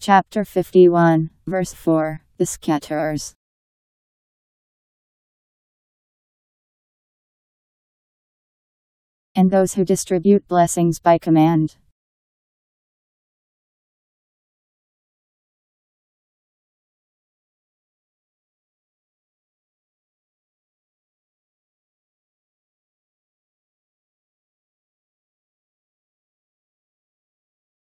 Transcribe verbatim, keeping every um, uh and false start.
Chapter fifty-one, verse four, the scatterers. And those who distribute blessings by command.